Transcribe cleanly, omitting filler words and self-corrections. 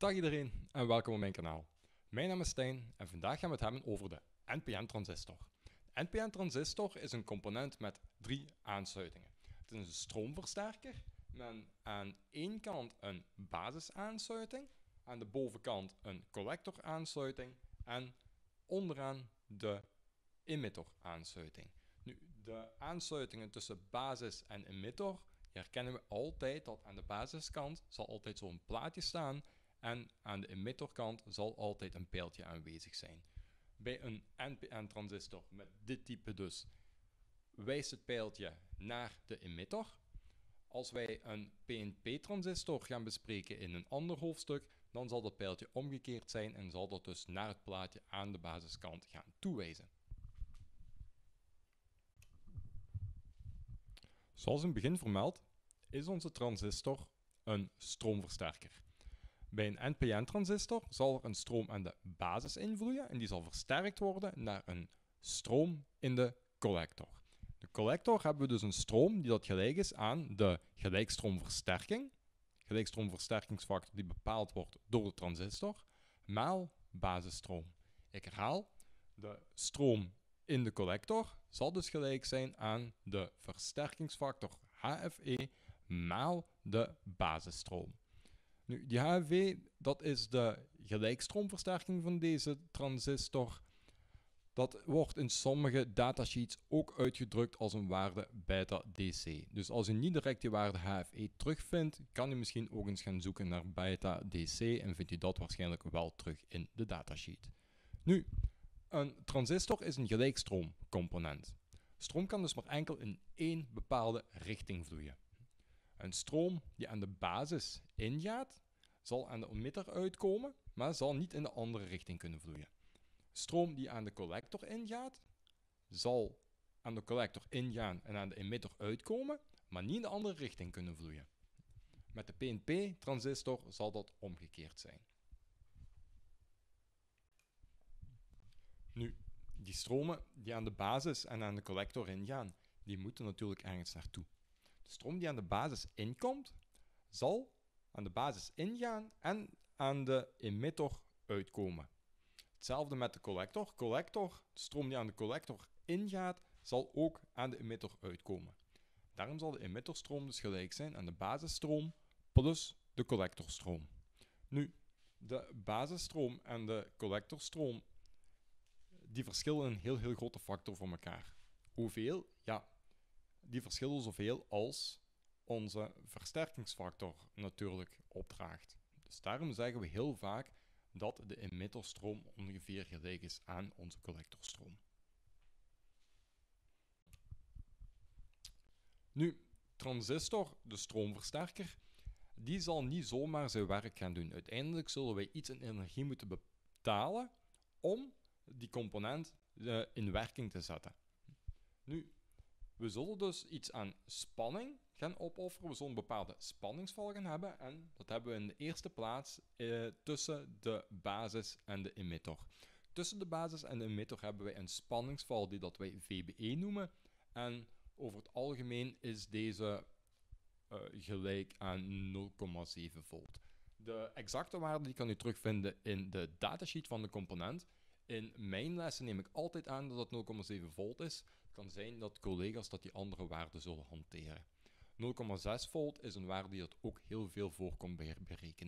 Dag iedereen en welkom op mijn kanaal. Mijn naam is Stijn en vandaag gaan we het hebben over de NPN-transistor. De NPN-transistor is een component met 3 aansluitingen. Het is een stroomversterker met aan één kant een basisaansluiting, aan de bovenkant een collectoraansluiting en onderaan de emitter-aansluiting. Nu, de aansluitingen tussen basis en emitter herkennen we altijd dat aan de basiskant zal altijd zo'n plaatje staan en aan de emitterkant zal altijd een pijltje aanwezig zijn. Bij een NPN-transistor met dit type dus wijst het pijltje naar de emitter. Als wij een PNP-transistor gaan bespreken in een ander hoofdstuk, dan zal dat pijltje omgekeerd zijn en zal dat dus naar het plaatje aan de basiskant gaan toewijzen. Zoals in het begin vermeld, is onze transistor een stroomversterker. Bij een NPN-transistor zal er een stroom aan de basis invloeien en die zal versterkt worden naar een stroom in de collector. De collector hebben we dus een stroom die dat gelijk is aan de gelijkstroomversterking, gelijkstroomversterkingsfactor die bepaald wordt door de transistor, maal basisstroom. Ik herhaal, de stroom in de collector zal dus gelijk zijn aan de versterkingsfactor HFE maal de basisstroom. Nu, die HFE, dat is de gelijkstroomversterking van deze transistor. Dat wordt in sommige datasheets ook uitgedrukt als een waarde beta DC. Dus als u niet direct die waarde HFE terugvindt, kan u misschien ook eens gaan zoeken naar beta DC en vindt u dat waarschijnlijk wel terug in de datasheet. Nu, een transistor is een gelijkstroomcomponent. Stroom kan dus maar enkel in één bepaalde richting vloeien. Een stroom die aan de basis ingaat, zal aan de emitter uitkomen, maar zal niet in de andere richting kunnen vloeien. Stroom die aan de collector ingaat, zal aan de collector ingaan en aan de emitter uitkomen, maar niet in de andere richting kunnen vloeien. Met de PNP-transistor zal dat omgekeerd zijn. Nu, die stromen die aan de basis en aan de collector ingaan, die moeten natuurlijk ergens naartoe. De stroom die aan de basis inkomt, zal aan de basis ingaan en aan de emitter uitkomen. Hetzelfde met de collector. De stroom die aan de collector ingaat, zal ook aan de emitter uitkomen. Daarom zal de emitterstroom dus gelijk zijn aan de basisstroom plus de collectorstroom. Nu, de basisstroom en de collectorstroom die verschillen een heel grote factor van elkaar. Hoeveel? Ja, die verschillen zoveel als onze versterkingsfactor natuurlijk opdraagt. Dus daarom zeggen we heel vaak dat de emitterstroom ongeveer gelijk is aan onze collectorstroom. Nu, transistor, de stroomversterker, die zal niet zomaar zijn werk gaan doen. Uiteindelijk zullen wij iets in energie moeten betalen om die component in werking te zetten. Nu, we zullen dus iets aan spanning gaan opofferen. We zullen een bepaalde spanningsval gaan hebben. En dat hebben we in de eerste plaats tussen de basis en de emitter. Tussen de basis en de emitter hebben wij een spanningsval die dat wij VBE noemen. En over het algemeen is deze gelijk aan 0,7 volt. De exacte waarde die kan u terugvinden in de datasheet van de component. In mijn lessen neem ik altijd aan dat het 0,7 volt is. Het kan zijn dat collega's dat die andere waarden zullen hanteren. 0,6 volt is een waarde die dat ook heel veel voorkomt bij berekeningen.